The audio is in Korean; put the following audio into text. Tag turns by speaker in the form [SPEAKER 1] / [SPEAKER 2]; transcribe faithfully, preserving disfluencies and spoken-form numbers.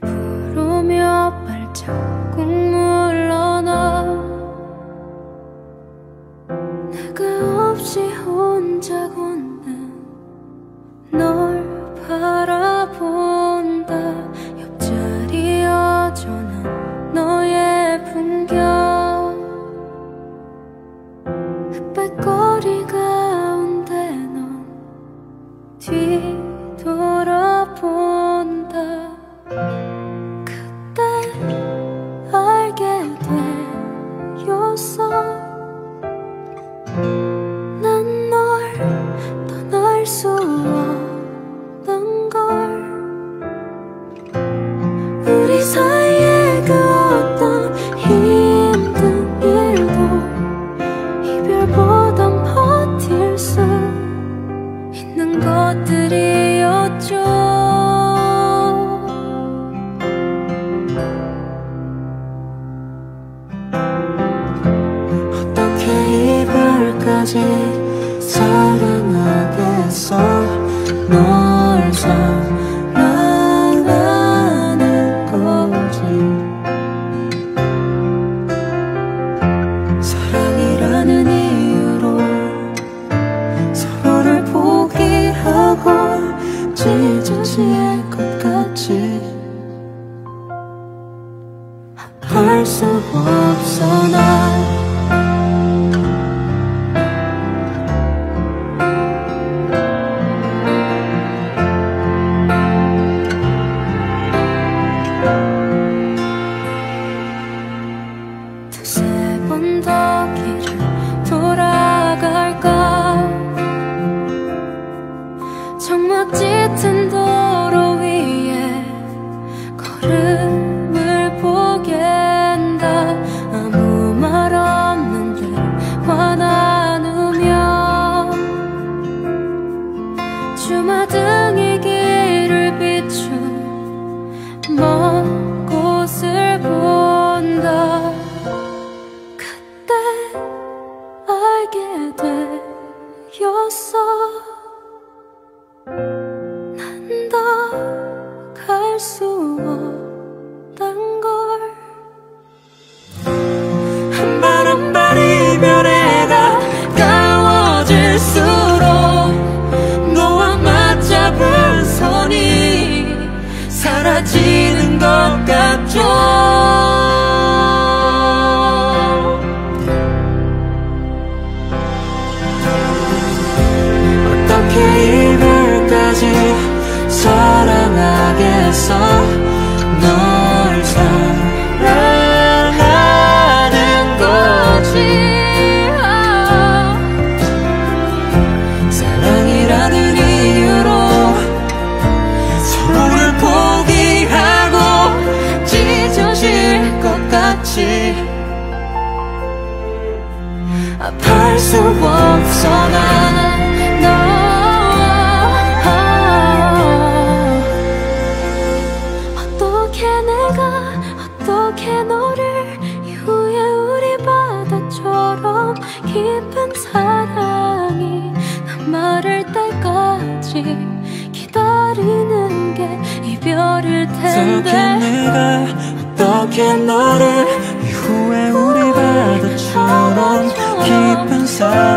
[SPEAKER 1] 부르며 발자국 물러나 내가 없이 혼자 걷는 널 바라본다. 옆자리 여전한 너의 풍경 흑백거리 가운데 넌 뒤돌아본다. 그때 알게 되었어. 난 널 떠날 수 없는 걸. 우리 사이에 그 어떤 힘든 일도 이별보단 버틸 수 있는 것들이었죠. 어떻게 이별까지 사랑하겠어. 널 사랑하는 거지. 사랑이라는 이유로 서로를 포기하고 찢어질 것 같지. 할 수 없어 난. 두세 번 더 길을 돌아갈까. 정막 짙은 도로 위에 걸음을 보갠다. 아무 말 없는 듯 화 나누며 주마등이 길을 비춘 먼 곳을 본다. 그때 알게 되었어. 난 더 갈 수 없단 걸. 한 발 한 발 이별에 가까워질수록 너와 맞잡은 손이 사라지는 것 같죠. 어떻게 이별까지 사랑하겠어. 널 사랑하는 거지. 사랑이라는 이유로 서로를 포기하고 찢어질 것 같지. 아파할 수 없어 난. 어떻게 너를 이후에 우리 바다처럼 깊은 사랑이 남아를 때까지 기다리는 게 이별일 텐데.
[SPEAKER 2] 어떻게 내가 어떻게 너를 이후에 우리 바다처럼 깊은 사랑